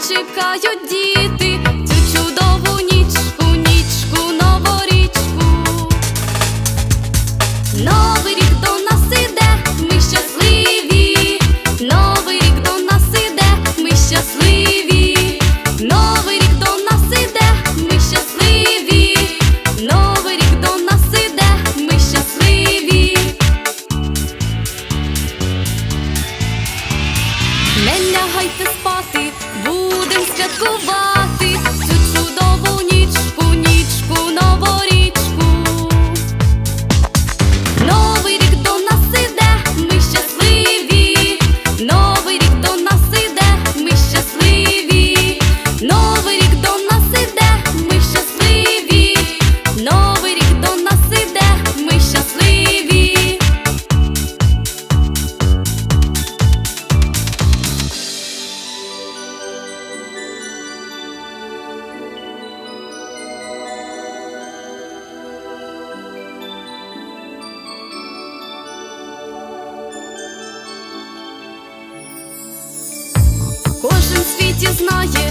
чекають діти цю чудову нічку, нічку новорічку. Новий рік до нас іде, ми щасливі. Новий рік до нас іде, ми щасливі. Новий рік до нас іде, ми щасливі. Новий рік до нас іде, ми щасливі. Не лягайте спати, будем святкувати цю чудову нічку, нічку новорічку. Новий рік до нас іде, ми щасливі. Новий рік до нас іде, ми щасливі. Новий рік до нас іде, ми щасливі. Новий рік до нас іде, ми щасливі. Кожен в світі знає